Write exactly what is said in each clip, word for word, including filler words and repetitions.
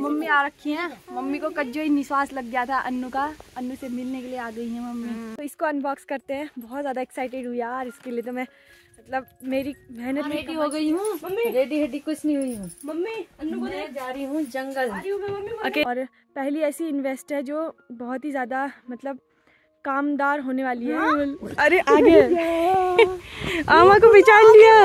Mummy आ रखी हैं। Mummy को कज्जो ही निश्वास लग गया था अन्नू का, अन्नू से मिलने के लिए आ गई हैं मम्मी। तो इसको अनबॉक्स करते हैं। बहुत ज़्यादा एक्साइटेड हुई यार इसके लिए, तो मैं मतलब मेरी मेहनत रेडी हो गई हूँ। रेडी रेडी कुछ नहीं हुई हूँ मम्मी। अन्नू को मैं जा रही हूँ जंगल अके। और पहली ऐसी इन्वेस्ट है जो बहुत ही ज़्यादा मतलब कामदार होने वाली है। हाँ? अरे आगे आमा को पहचान लिया।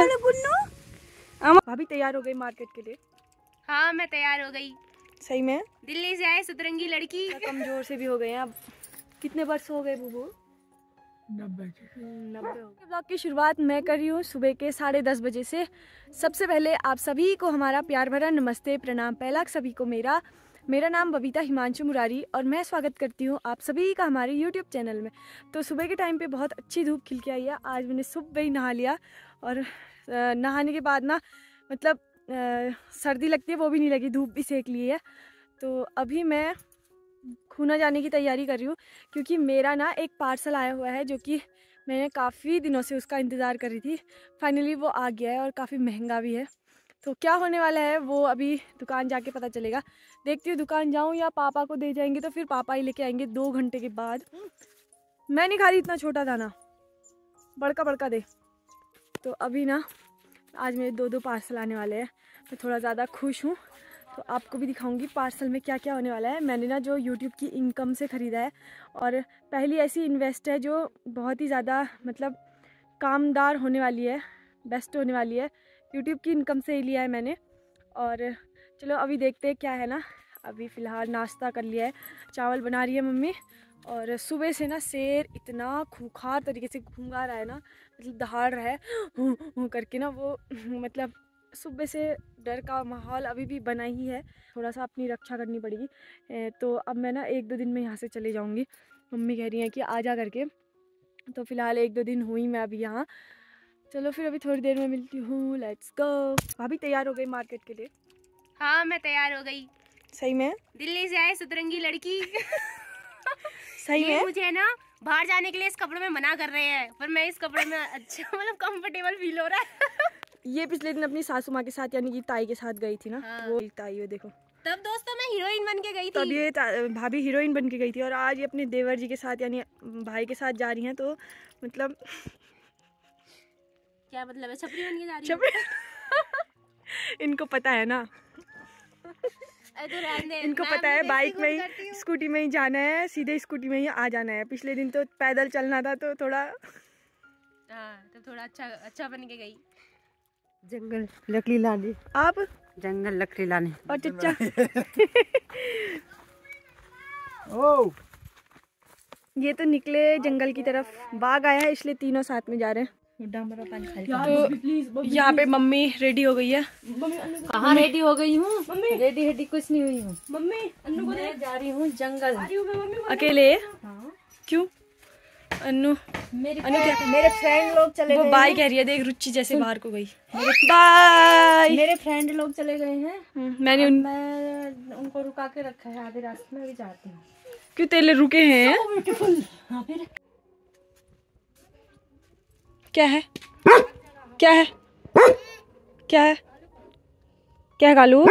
आमा भाभी तैयार हो गई मार्केट के लिए? हाँ मैं तैयार हो गई। सही में? दिल्ली से आए सतरंगी लड़की। कमजोर से भी हो गए हैं अब। कितने वर्ष हो गए बुबू? नब्बे नब्बे हो गए। ब्लॉग की शुरुआत मैं कर रही हूँ सुबह के साढ़े दस बजे से। सबसे पहले आप सभी को हमारा प्यार भरा नमस्ते प्रणाम। पहला सभी को मेरा मेरा नाम बबीता हिमांशु मुरारी और मैं स्वागत करती हूँ आप सभी का हमारे यूट्यूब चैनल में। तो सुबह के टाइम पे बहुत अच्छी धूप खिल के आई है। आज मैंने सुबह ही नहा लिया और नहाने के बाद ना मतलब आ, सर्दी लगती है वो भी नहीं लगी, धूप भी सेक ली है। तो अभी मैं खूना जाने की तैयारी कर रही हूँ क्योंकि मेरा ना एक पार्सल आया हुआ है जो कि मैंने काफ़ी दिनों से उसका इंतज़ार कर रही थी। फाइनली वो आ गया है और काफ़ी महंगा भी है। तो क्या होने वाला है वो अभी दुकान जाके पता चलेगा। देखती हूँ दुकान जाऊँ या पापा को दे जाएंगे, तो फिर पापा ही लेके आएंगे दो घंटे के बाद। मैं नहीं खा रही इतना छोटा दाना, बड़का बड़का दे। तो अभी ना आज मेरे दो दो पार्सल आने वाले हैं। मैं थोड़ा ज़्यादा खुश हूँ, तो आपको भी दिखाऊंगी पार्सल में क्या क्या होने वाला है। मैंने ना जो यूट्यूब की इनकम से ख़रीदा है और पहली ऐसी इन्वेस्ट है जो बहुत ही ज़्यादा मतलब कामदार होने वाली है, बेस्ट होने वाली है। यूट्यूब की इनकम से ही लिया है मैंने। और चलो अभी देखते हैं क्या है ना। अभी फ़िलहाल नाश्ता कर लिया है, चावल बना रही है मम्मी। और सुबह से ना शेर इतना खूंखार तरीके से घूंगा रहा है ना, मतलब दहाड़ रहा है हूँ हूँ करके ना वो मतलब सुबह से डर का माहौल अभी भी बना ही है। थोड़ा सा अपनी रक्षा करनी पड़ेगी। तो अब मैं ना एक दो दिन में यहाँ से चले जाऊँगी। मम्मी कह रही हैं कि आ जा करके। तो फ़िलहाल एक दो दिन हुई मैं अभी यहाँ। चलो फिर अभी थोड़ी देर में मिलती हूँ। Let's go. भाभी तैयार हो गई मार्केट के लिए? हाँ मैं तैयार हो गई। सही में? दिल्ली से आए सतरंगी लड़की। सही में? मुझे ना बाहर जाने के लिए इस कपड़े में मना कर रहे हैं, पर मैं इस कपड़े में अच्छा मतलब कंफर्टेबल फील हो रहा है। ये पिछले दिन अपनी सासू माँ के साथ यानी कि ताई के साथ गई थी ना। हाँ। वो ताई हो देखो। तब दोस्तों मैं हीरोइन बन के गई थी। तब ये भाभी हीरोइन बन के गई थी और आज ये अपने देवर जी के साथ यानी भाई के साथ जा रही हैं। तो मतलब क्या मतलब है? छपरी बन के जा रही है। इनको पता है ना। तो रहने, इनको पता है बाइक में ही स्कूटी में ही जाना है, सीधे स्कूटी में ही आ जाना है। पिछले दिन तो पैदल चलना था तो थोड़ा हाँ तो थोड़ा अच्छा अच्छा बन के गई। जंगल लकड़ी लाने। आप जंगल लकड़ी लाने और चचा ओ ये तो निकले जंगल की तरफ। बाघ आया है इसलिए तीनों साथ में जा रहे हैं। तो यहाँ पे मम्मी रेडी हो गई है। कहाँ रेडी हो गई हूँ? रेडी रेडी कुछ नहीं हुई हूँ मम्मी। अन्नू को मैं जा रही हूँ जंगल अकेले? हाँ। क्यों? अन्नू मेरे अन्नू क्या? मेरे फ्रेंड लोग चले वो गए बाय कह रही है, देख रुचि जैसे बाहर को गई। बाय। मेरे फ्रेंड लोग चले गए हैं। मैंने उन... मैं उनको रुका के रखा है आधे रास्ते में भी जाती हूँ। क्यों तेले रुके हैं? ब्यूटीफुल। हाँ फिर क्या है? क्या है? क्या है? क्या है कालू?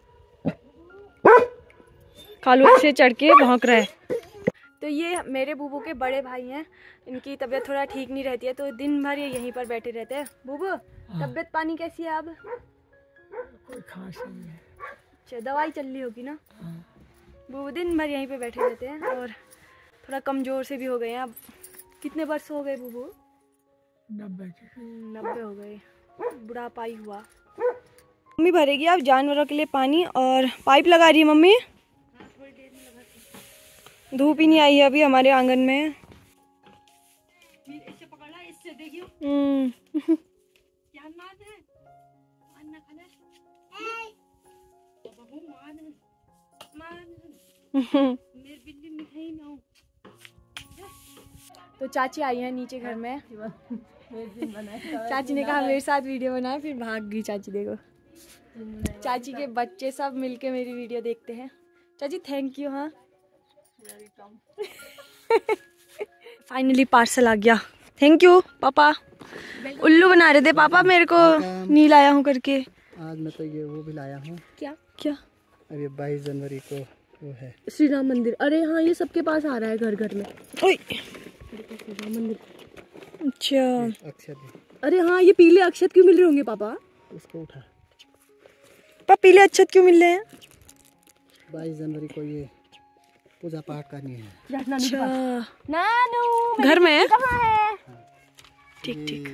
कालू से चढ़ के भौंक रहा है। तो ये मेरे बूबू के बड़े भाई हैं। इनकी तबीयत थोड़ा ठीक नहीं रहती है तो दिन भर ये यहीं पर बैठे रहते हैं। बूबू तबीयत पानी कैसी है अब? कोई खास नहीं है। अच्छा दवाई चल रही होगी ना। बूबू दिन भर यहीं पे बैठे रहते हैं और थोड़ा कमज़ोर से भी हो गए हैं अब। कितने वर्ष हो गए बूबू? नब्बे नब्बे हो गए। बुढ़ापा ही हुआ। मम्मी भरेगी अब जानवरों के लिए पानी और पाइप लगा रही है मम्मी। धूप ही नहीं आई है अभी हमारे आंगन में। तो चाची आई है नीचे घर में। चाची ने कहा मेरे साथ वीडियो बनाए, फिर भाग गई चाची। देखो चाची के बच्चे सब मिलके मेरी वीडियो देखते हैं। चाची थैंक यू। हाँ फाइनली पार्सल आ गया। थैंक यू पापा। उल्लू बना रहे थे पापा मेरे को, नहीं लाया हूँ करके। आज मैं तो ये वो भी लाया हूँ। क्या क्या? अभी बाईस जनवरी को वो है श्री राम मंदिर। अरे हाँ, ये सबके पास आ रहा है घर घर में। ओए श्री राम मंदिर। अच्छा अक्षत। अरे हाँ, ये पीले अक्षत क्यों मिल रहे होंगे पापा? उसको उठा। पापा पीले अक्षत क्यों मिल रहे हैं? बाईस जनवरी को ये पूजा पाठ करनी है। अच्छा। नानू घर में कहाँ है? ठीक ठीक।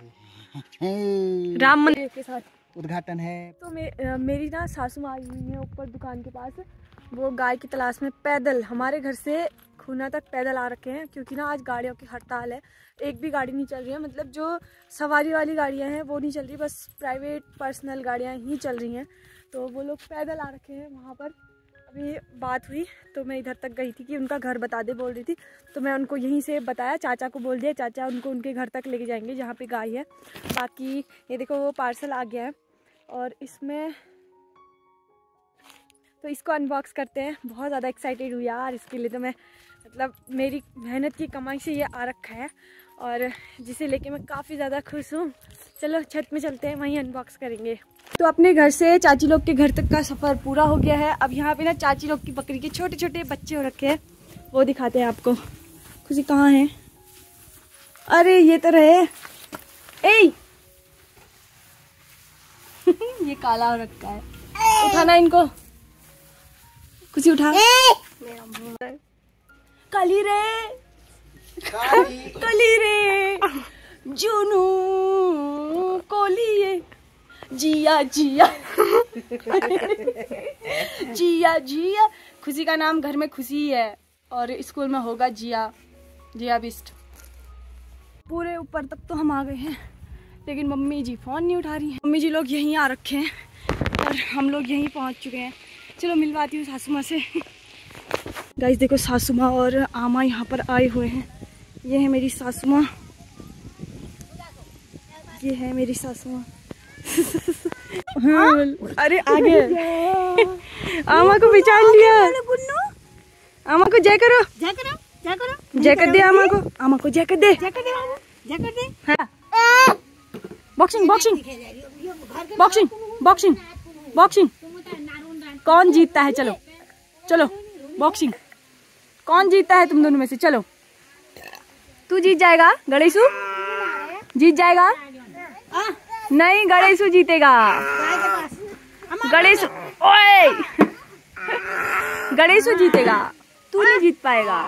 राम मंदिर के साथ उद्घाटन है। तो मे, मेरी ना सासू माँ आई हुई है ऊपर दुकान के पास। वो गाय की तलाश में पैदल हमारे घर से खूना तक पैदल आ रखे हैं, क्योंकि ना आज गाड़ियों की हड़ताल है। एक भी गाड़ी नहीं चल रही है, मतलब जो सवारी वाली गाड़ियां हैं वो नहीं चल रही, बस प्राइवेट पर्सनल गाड़ियां ही चल रही हैं। तो वो लोग पैदल आ रखे हैं वहाँ पर। अभी बात हुई तो मैं इधर तक गई थी कि उनका घर बता दे बोल रही थी, तो मैं उनको यहीं से बताया, चाचा को बोल दिया, चाचा उनको उनके घर तक लेके जाएंगे जहाँ पे गाय है। बाकी ये देखो वो पार्सल आ गया है और इसमें तो इसको अनबॉक्स करते हैं। बहुत ज़्यादा एक्साइटेड हुई यार इसके लिए, तो मैं मतलब मेरी मेहनत की कमाई से ये आ रखा है और जिसे लेके मैं काफ़ी ज़्यादा खुश हूँ। चलो छत में चलते हैं, वहीं अनबॉक्स करेंगे। तो अपने घर से चाची लोग के घर तक का सफ़र पूरा हो गया है। अब यहाँ पे ना चाची लोग की बकरी के छोटे छोटे बच्चे हो रखे हैं, वो दिखाते हैं आपको। खुशी कहाँ है? अरे ये तो रहे। ए ये काला हो रखा है, उठाना इनको। खुशी उठा। काली रे काली रे जुनू कोलिए जिया जिया जिया जिया। खुशी का नाम घर में खुशी है और स्कूल में होगा जिया जिया बिस्ट। पूरे ऊपर तक तो हम आ गए हैं, लेकिन मम्मी जी फ़ोन नहीं उठा रही हैं। मम्मी जी लोग यहीं आ रखे हैं और हम लोग यहीं पहुंच चुके हैं। चलो मिलवाती हूँ सासू माँ से। गाइस देखो सासू माँ और आमा यहाँ पर आए हुए हैं। ये है मेरी सासू माँ, ये है मेरी सासू माँ। हाँ, अरे आगे आमा को पहचान लिया। आमा को जय करो, जय करो, जय करो, जय कर दे आमा को, आमा को जय कर दे, जय कर दे, जय कर दे। हाँ। Boxing boxing boxing boxing boxing कौन जीतता है? चलो चलो बॉक्सिंग कौन जीतता है तुम दोनों में से? चलो तू जीत जाएगा, गणेशू जीत जाएगा। नहीं गणेशू जीतेगा। गणेशू ओए गणेशू जीतेगा, तू नहीं जीत पाएगा।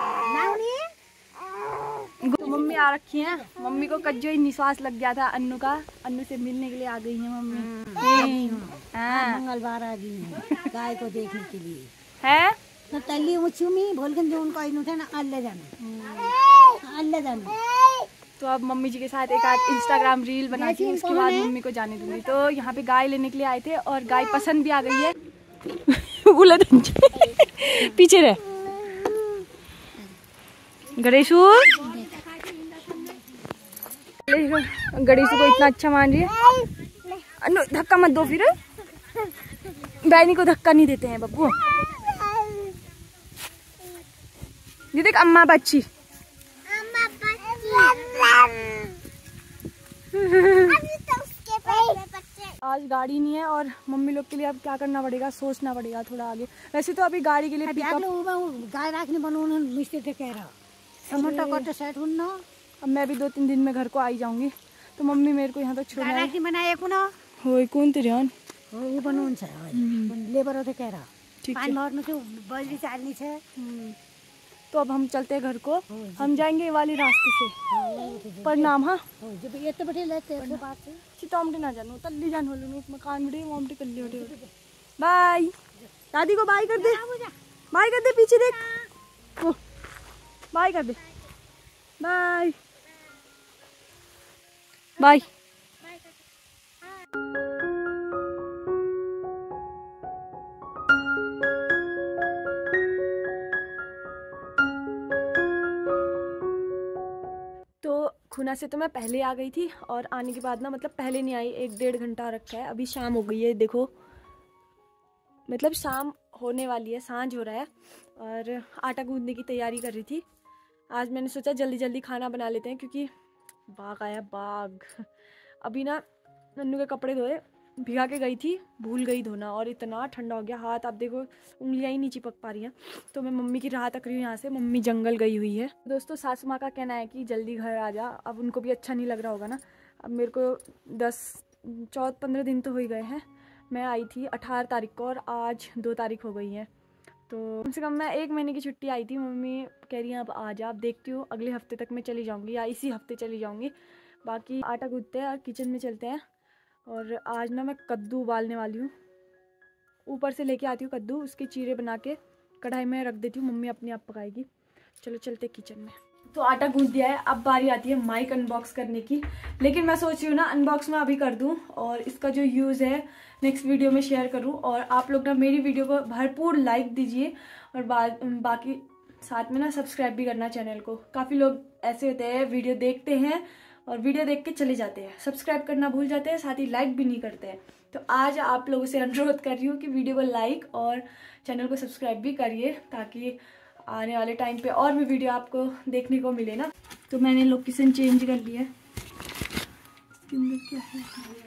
तो मम्मी आ रखी हैं। मम्मी को कज्जो ही निश्वास लग गया था अन्नू का, अन्नू से मिलने के लिए आ गई है मम्मी। हाँ मंगलवार आ गई है गाय को देखने के लिए है ना। तल्ली मुचुमी भोलकन जो उनको इन्होंने ना अल्लाह जाने अल्लाह जाने। तो अब मम्मी जी के साथ एक आध इंस्टाग्राम रील बनाती हूँ, उसके बाद मम्मी को जाने दूंगी। तो यहाँ पे गाय लेने के लिए आए थे और गाय पसंद भी आ गई है। पीछे रहे गणेशू, गणेशू को इतना अच्छा मान रही है। अन्नू धक्का मत दो, फिर बैनी को धक्का नहीं देते हैं बब्बू। ये देख अम्मा बच्ची आज गाड़ी नहीं है और मम्मी लोग के लिए अब क्या करना पड़ेगा, सोचना पड़ेगा थोड़ा आगे। वैसे तो अभी गाड़ी के लिए पिकअप गाय रखने बनोने मिस्त्री थे कह रहा समोटा कट सेट हुन। अब मैं भी दो तीन दिन में घर को आई जाऊंगी, तो मम्मी मेरे को यहाँ तक छोड़ना है। गाय बनाए को ना होय कौन तेरे यान हो ये बनोन छ लेबर थे कह रहा ठीक है। पानी भर्नु थियो, बजली चाल्नी छ। तो अब हम चलते हैं घर को, हम जाएंगे ये वाली रास्ते से। प्रणाम। हाँ जब ये तो बैठे लेते बात से चितामटे ना जानो तल्ली जान होलो मकान बड़े मोमटे कल्ली होटे। बाय दादी को बाय कर दे, बाय कर दे, पीछे देख, ओ बाय कर दे, बाय बाय। खुना से तो मैं पहले आ गई थी और आने के बाद ना मतलब पहले नहीं आई, एक डेढ़ घंटा रखा है। अभी शाम हो गई है, देखो मतलब शाम होने वाली है, सांझ हो रहा है और आटा गूंदने की तैयारी कर रही थी। आज मैंने सोचा जल्दी जल्दी खाना बना लेते हैं क्योंकि बाघ आया बाघ। अभी ना नन्नू के कपड़े धोए, भिगा के गई थी, भूल गई धोना और इतना ठंडा हो गया हाथ। आप देखो उंगलियां ही नहीं चिपक पा रही हैं। तो मैं मम्मी की राह तक रही हूँ यहाँ से। मम्मी जंगल गई हुई है। दोस्तों सासू माँ का कहना है कि जल्दी घर आ जा। अब उनको भी अच्छा नहीं लग रहा होगा ना। अब मेरे को दस चौदह पंद्रह दिन तो हो ही गए हैं। मैं आई थी अठारह तारीख को और आज दो तारीख हो गई है। तो कम से कम मैं एक महीने की छुट्टी आई थी। मम्मी कह रही हैं अब आ जा। अब देखती हूँ अगले हफ्ते तक मैं चली जाऊँगी या इसी हफ्ते चली जाऊँगी। बाकी आटा गूंथते हैं और किचन में चलते हैं। और आज ना मैं कद्दू उबालने वाली हूँ। ऊपर से लेके आती हूँ कद्दू, उसके चीरे बना के कढ़ाई में रख देती हूँ। मम्मी अपने आप पकाएगी। चलो चलते किचन में। तो आटा गूंथ दिया है। अब बारी आती है माइक अनबॉक्स करने की। लेकिन मैं सोच रही हूँ ना अनबॉक्स मैं अभी कर दूँ और इसका जो यूज़ है नेक्स्ट वीडियो में शेयर करूँ। और आप लोग ना मेरी वीडियो को भरपूर लाइक दीजिए और बा, बाकी साथ में ना सब्सक्राइब भी करना चैनल को। काफ़ी लोग ऐसे होते हैं वीडियो देखते हैं और वीडियो देख के चले जाते हैं, सब्सक्राइब करना भूल जाते हैं, साथ ही लाइक भी नहीं करते हैं। तो आज आप लोगों से अनुरोध कर रही हूँ कि वीडियो को लाइक और चैनल को सब्सक्राइब भी करिए ताकि आने वाले टाइम पे और भी वीडियो आपको देखने को मिले ना। तो मैंने लोकेशन चेंज कर लिया है। इसके अंदर क्या है?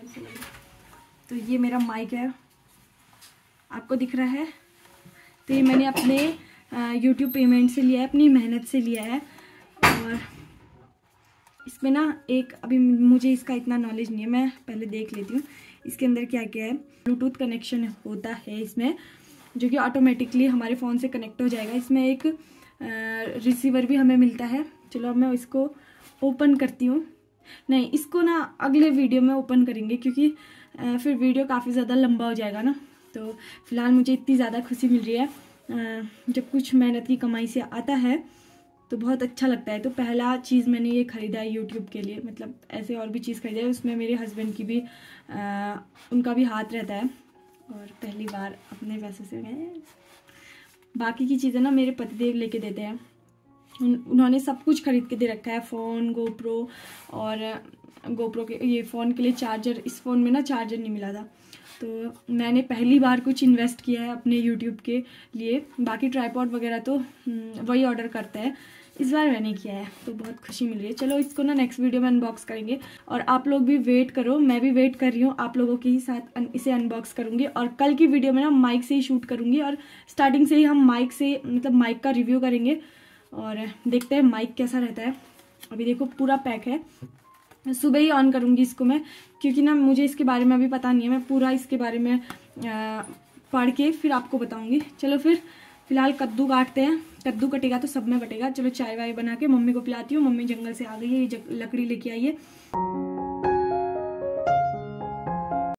तो ये मेरा माइक है, आपको दिख रहा है। तो ये मैंने अपने यूट्यूब पेमेंट से लिया है, अपनी मेहनत से लिया है। और इसमें ना एक अभी मुझे इसका इतना नॉलेज नहीं है, मैं पहले देख लेती हूँ इसके अंदर क्या क्या है। ब्लूटूथ कनेक्शन होता है इसमें, जो कि ऑटोमेटिकली हमारे फ़ोन से कनेक्ट हो जाएगा। इसमें एक रिसीवर भी हमें मिलता है। चलो अब मैं इसको ओपन करती हूँ। नहीं, इसको ना अगले वीडियो में ओपन करेंगे क्योंकि आ, फिर वीडियो काफ़ी ज़्यादा लंबा हो जाएगा ना। तो फिलहाल मुझे इतनी ज़्यादा खुशी मिल रही है। आ, जब कुछ मेहनत की कमाई से आता है तो बहुत अच्छा लगता है। तो पहला चीज़ मैंने ये ख़रीदा है यूट्यूब के लिए। मतलब ऐसे और भी चीज़ खरीदा है, उसमें मेरे हस्बैंड की भी आ, उनका भी हाथ रहता है। और पहली बार अपने पैसे से गए। बाकी की चीज़ें ना मेरे पतिदेव लेके देते हैं। उन, उन्होंने सब कुछ खरीद के दे रखा है, फ़ोन, गोप्रो और गोप्रो के ये फ़ोन के लिए चार्जर। इस फ़ोन में ना चार्जर नहीं मिला था तो मैंने पहली बार कुछ इन्वेस्ट किया है अपने यूट्यूब के लिए। बाकी ट्राइपॉड वगैरह तो वही ऑर्डर करता है, इस बार मैंने किया है तो बहुत खुशी मिल रही है। चलो इसको ना नेक्स्ट वीडियो में अनबॉक्स करेंगे और आप लोग भी वेट करो, मैं भी वेट कर रही हूँ। आप लोगों के ही साथ इसे अनबॉक्स करूँगी और कल की वीडियो में ना माइक से ही शूट करूँगी और स्टार्टिंग से ही हम माइक से मतलब माइक का रिव्यू करेंगे और देखते हैं माइक कैसा रहता है। अभी देखो पूरा पैक है, सुबह ही ऑन करूँगी इसको मैं, क्योंकि ना मुझे इसके बारे में अभी पता नहीं है। मैं पूरा इसके बारे में आ, पढ़ के फिर आपको बताऊँगी। चलो फिर फिलहाल कद्दू काटते हैं। कद्दू कटेगा तो सब में बटेगा। चलो चाय वाय बना के मम्मी को पिलाती हूँ। मम्मी जंगल से आ गई है, ये लकड़ी लेके आई है।